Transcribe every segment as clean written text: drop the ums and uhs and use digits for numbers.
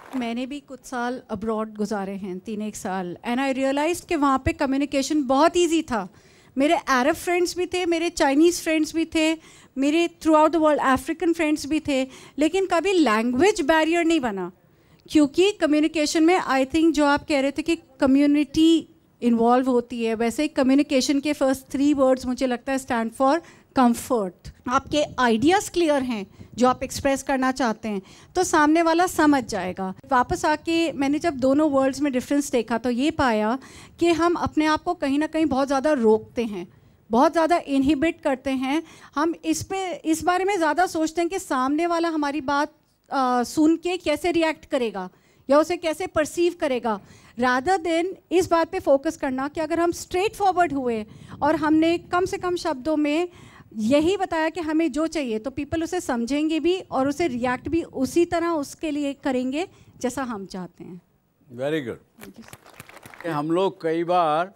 मैंने भी कुछ साल अब्रॉड गुजारे हैं, 3-1 साल, एंड आई रियलाइज्ड कि वहाँ पे कम्युनिकेशन बहुत इजी था. मेरे अरब फ्रेंड्स भी थे, मेरे चाइनीज़ फ्रेंड्स भी थे, मेरे throughout the world African friends भी थे, लेकिन कभी लैंग्वेज बैरियर नहीं बना. क्योंकि कम्युनिकेशन में आई थिंक जो आप कह रहे थे कि कम्युनिटी इन्वॉल्व होती है, वैसे कम्युनिकेशन के फर्स्ट 3 वर्ड्स मुझे लगता है स्टैंड फॉर कंफर्ट. आपके आइडियाज़ क्लियर हैं जो आप एक्सप्रेस करना चाहते हैं तो सामने वाला समझ जाएगा. वापस आके मैंने जब दोनों वर्ड्स में डिफरेंस देखा तो ये पाया कि हम अपने आप को कहीं ना कहीं बहुत ज़्यादा रोकते हैं, बहुत ज़्यादा इनहिबिट करते हैं. हम इस बारे में ज़्यादा सोचते हैं कि सामने वाला हमारी बात सुन के कैसे रिएक्ट करेगा या उसे कैसे परसीव करेगा, रादर देन इस बात पे फोकस करना कि अगर हम स्ट्रेट फॉरवर्ड हुए और हमने कम से कम शब्दों में यही बताया कि हमें जो चाहिए, तो पीपल उसे समझेंगे भी और उसे रिएक्ट भी उसी तरह उसके लिए करेंगे जैसा हम चाहते हैं. Very good. हम लोग कई बार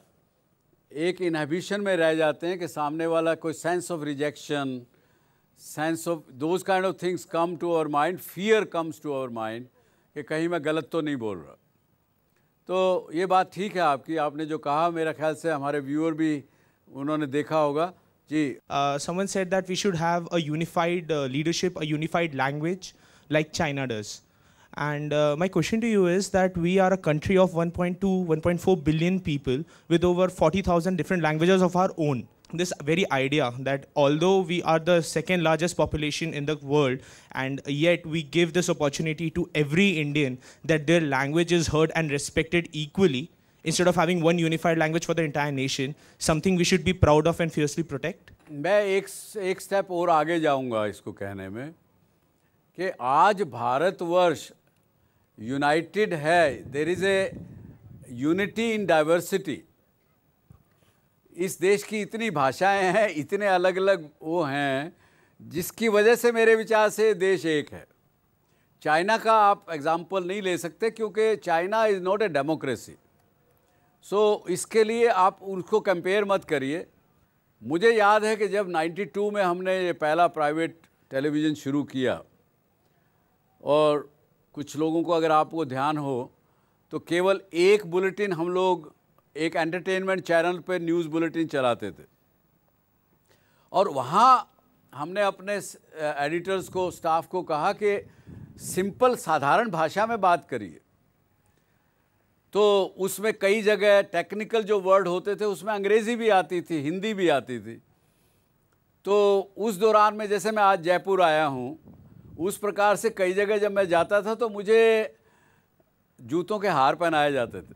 एक इनहिबिशन में रह जाते हैं कि सामने वाला कोई sense of rejection, sense of those kind of things come to our mind, fear comes to our mind कि कहीं मैं गलत तो नहीं बोल रहा. तो ये बात ठीक है आपकी, आपने जो कहा मेरा ख्याल से हमारे व्यूअर भी उन्होंने देखा होगा. जी. Someone said that we should have a unified leadership, a unified language like China does. And my question to you is that we are a country of 1.2, 1.4 billion people with over 40,000 different languages of our own. This very idea that although we are the second largest population in the world and yet we give this opportunity to every Indian that their language is heard and respected equally, instead of having one unified language for the entire nation, something we should be proud of and fiercely protect? मैं एक step और आगे जाऊंगा इसको कहने में कि आज भारतवर्ष यूनाइटेड है. There is a unity in diversity. इस देश की इतनी भाषाएं हैं, इतने अलग अलग वो हैं, जिसकी वजह से मेरे विचार से देश एक है. चाइना का आप एग्जाम्पल नहीं ले सकते क्योंकि China is not a democracy. So इसके लिए आप उसको कंपेयर मत करिए. मुझे याद है कि जब 92 में हमने ये पहला प्राइवेट टेलीविज़न शुरू किया और कुछ लोगों को अगर आपको ध्यान हो तो केवल एक बुलेटिन हम लोग एक एंटरटेनमेंट चैनल पे न्यूज़ बुलेटिन चलाते थे और वहाँ हमने अपने एडिटर्स को, स्टाफ को कहा कि सिंपल साधारण भाषा में बात करिए. तो उसमें कई जगह टेक्निकल जो वर्ड होते थे उसमें अंग्रेज़ी भी आती थी, हिंदी भी आती थी. तो उस दौरान में जैसे मैं आज जयपुर आया हूँ, उस प्रकार से कई जगह जब मैं जाता था तो मुझे जूतों के हार पहनाए जाते थे,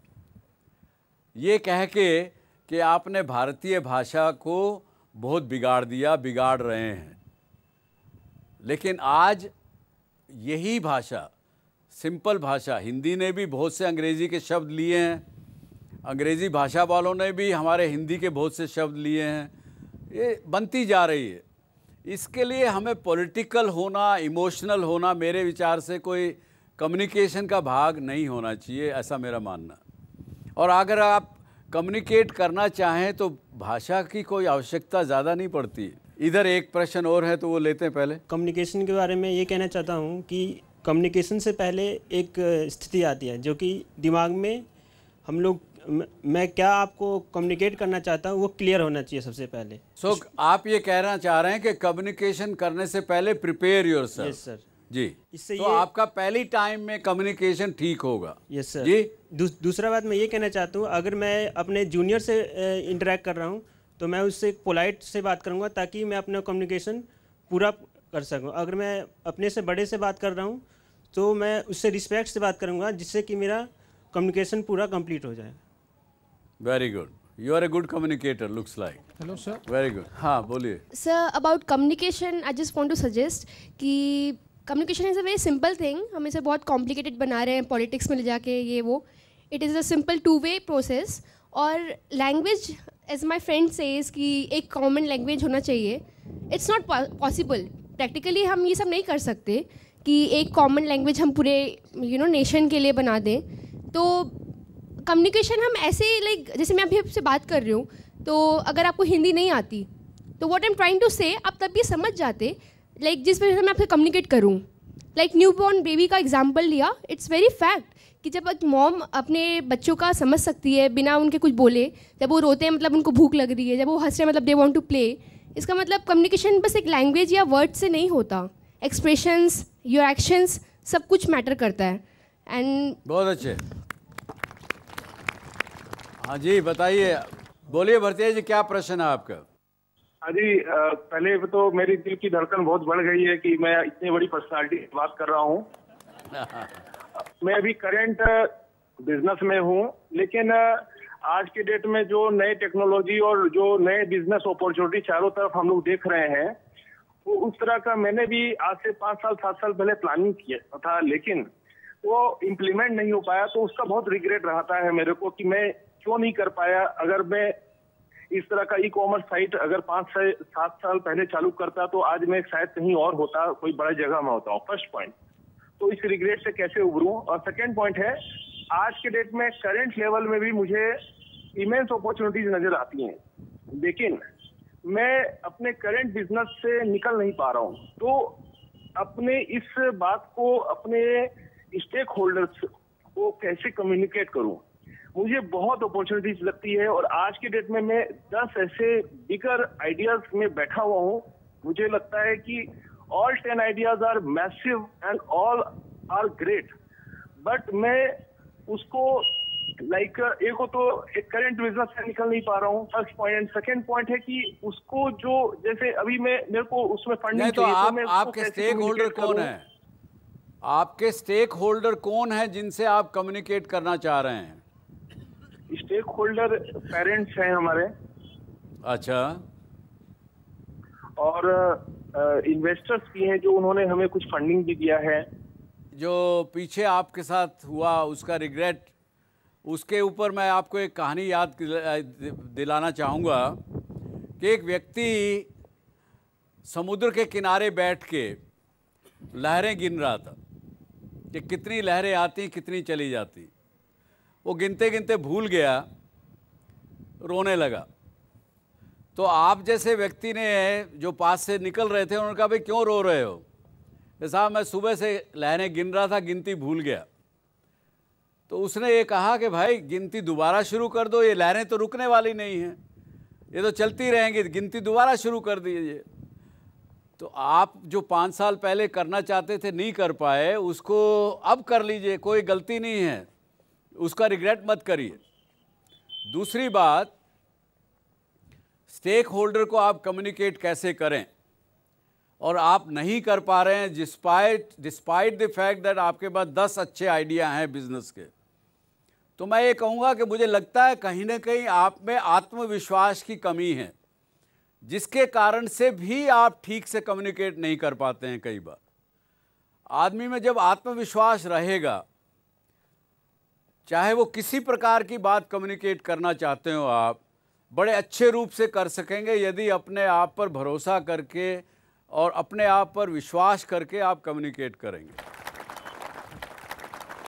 ये कह के कि आपने भारतीय भाषा को बहुत बिगाड़ दिया, बिगाड़ रहे हैं. लेकिन आज यही भाषा, सिंपल भाषा, हिंदी ने भी बहुत से अंग्रेज़ी के शब्द लिए हैं, अंग्रेज़ी भाषा वालों ने भी हमारे हिंदी के बहुत से शब्द लिए हैं. ये बनती जा रही है. इसके लिए हमें पॉलिटिकल होना, इमोशनल होना मेरे विचार से कोई कम्युनिकेशन का भाग नहीं होना चाहिए, ऐसा मेरा मानना. और अगर आप कम्युनिकेट करना चाहें तो भाषा की कोई आवश्यकता ज़्यादा नहीं पड़ती. इधर एक प्रश्न और है तो वो लेते हैं पहले. कम्युनिकेशन के बारे में ये कहना चाहता हूँ कि कम्युनिकेशन से पहले एक स्थिति आती है जो कि दिमाग में हम लोग, मैं क्या आपको कम्युनिकेट करना चाहता हूँ वो क्लियर होना चाहिए सबसे पहले. सो आप ये कहना चाह रहे हैं कि कम्युनिकेशन करने से पहले प्रिपेयर योरसेल्फ. Yes sir. जी. इससे तो आपका पहली टाइम में कम्युनिकेशन ठीक होगा. Yes sir. जी. दूसरा बात मैं ये कहना चाहता हूँ, अगर मैं अपने जूनियर से इंटरेक्ट कर रहा हूँ तो मैं उससे पोलाइट से बात करूँगा ताकि मैं अपना कम्युनिकेशन पूरा कर सकूँ. अगर मैं अपने से बड़े से बात कर रहा हूँ तो मैं उससे रिस्पेक्ट से बात करूँगा जिससे कि मेरा कम्युनिकेशन पूरा कंप्लीट हो जाए. Very good. You are a good communicator, looks like. Hello, sir. Very good. हाँ, बोलिए. Sir, about communication, I just want to suggest कि communication is a very simple thing. हम इसे बहुत complicated बना रहे हैं politics में ले जाके ये वो. It is a simple two-way process. और language, as my friend says कि एक common language होना चाहिए. It's not possible. Practically हम ये सब नहीं कर सकते कि एक common language हम पूरे nation के लिए बना दें. तो कम्युनिकेशन हम ऐसे लाइक जैसे मैं अभी आपसे बात कर रही हूँ तो अगर आपको हिंदी नहीं आती तो what I am trying to say आप तब भी समझ जाते लाइक जिस वजह से मैं आपसे कम्युनिकेट करूँ. लाइक न्यू बॉर्न बेबी का एग्जाम्पल लिया, इट्स वेरी फैक्ट कि जब एक मॉम अपने बच्चों का समझ सकती है बिना उनके कुछ बोले, जब वो रोते हैं मतलब उनको भूख लग रही है, जब वो हंस रहे हैं मतलब दे वांट टू प्ले, इसका मतलब कम्युनिकेशन बस एक लैंग्वेज या वर्ड से नहीं होता, एक्सप्रेशंस, योर एक्शंस, सब कुछ मैटर करता है। एंड बहुत अच्छे। हाँ जी बताइए, बोलिए भरतिया जी, क्या प्रश्न है आपका? हाँ जी, पहले तो मेरी दिल की धड़कन बहुत बढ़ गई है कि मैं इतनी बड़ी पर्सनालिटी की बात कर रहा हूँ। मैं अभी करंट बिजनेस में हूँ, लेकिन आज के डेट में जो नए टेक्नोलॉजी और जो नए बिजनेस अपॉर्चुनिटी चारों तरफ हम लोग देख रहे हैं, वो उस तरह का मैंने भी आज से 5 साल 7 साल पहले प्लानिंग किया था, लेकिन वो इम्प्लीमेंट नहीं हो पाया। तो उसका बहुत रिग्रेट रहता है मेरे को कि मैं क्यों नहीं कर पाया। अगर मैं इस तरह का ई-कॉमर्स साइट अगर 5 से 7 साल पहले चालू करता तो आज मैं शायद कहीं और होता, कोई बड़ी जगह में होता हूँ। फर्स्ट पॉइंट, तो इस रिग्रेट से कैसे उभरूं। और सेकेंड पॉइंट है, आज के डेट में करंट लेवल में भी मुझे इमेंस अपॉर्चुनिटीज नजर आती हैं, लेकिन मैं अपने करंट बिजनेस से निकल नहीं पा रहा हूँ। तो अपने इस बात को अपने स्टेक होल्डर्स को कैसे कम्युनिकेट करूं, मुझे बहुत अपॉर्चुनिटीज लगती है। और आज के डेट में मैं 10 ऐसे बिगर आइडियाज में बैठा हुआ हूँ। मुझे लगता है कि all 10 ideas are massive and all are great, but मैं उसको एक को तो एक करंट बिजनेस से निकल नहीं पा रहा हूँ, फर्स्ट पॉइंट। सेकंड पॉइंट है कि उसको जो जैसे अभी मेरे को उसमें फंडिंग तो आपके स्टेक होल्डर कौन है? आपके स्टेक होल्डर कौन है जिनसे आप कम्युनिकेट करना चाह रहे हैं? स्टेक होल्डर पेरेंट्स हैं हमारे। अच्छा। और इन्वेस्टर्स भी हैं जो उन्होंने हमें कुछ फंडिंग भी दिया है। जो पीछे आपके साथ हुआ उसका रिग्रेट, उसके ऊपर मैं आपको एक कहानी याद दिलाना चाहूँगा कि एक व्यक्ति समुद्र के किनारे बैठ के लहरें गिन रहा था कि कितनी लहरें आती कितनी चली जाती। वो गिनते गिनते भूल गया, रोने लगा। तो आप जैसे व्यक्ति ने जो पास से निकल रहे थे उन्होंने कहा भाई क्यों रो रहे हो? साहब मैं सुबह से लहरें गिन रहा था, गिनती भूल गया। तो उसने ये कहा कि भाई गिनती दोबारा शुरू कर दो, ये लहरें तो रुकने वाली नहीं हैं, ये तो चलती रहेंगी, गिनती दोबारा शुरू कर दीजिए। तो आप जो 5 साल पहले करना चाहते थे नहीं कर पाए, उसको अब कर लीजिए, कोई गलती नहीं है, उसका रिग्रेट मत करिए। दूसरी बात, स्टेक होल्डर को आप कम्युनिकेट कैसे करें, और आप नहीं कर पा रहे हैं डिस्पाइट द फैक्ट दैट आपके पास 10 अच्छे आइडिया हैं बिजनेस के। तो मैं ये कहूँगा कि मुझे लगता है कहीं ना कहीं आप में आत्मविश्वास की कमी है, जिसके कारण से भी आप ठीक से कम्युनिकेट नहीं कर पाते हैं। कई बार आदमी में जब आत्मविश्वास रहेगा, चाहे वो किसी प्रकार की बात कम्युनिकेट करना चाहते हो, आप बड़े अच्छे रूप से कर सकेंगे यदि अपने आप पर भरोसा करके और अपने आप पर विश्वास करके आप कम्युनिकेट करेंगे।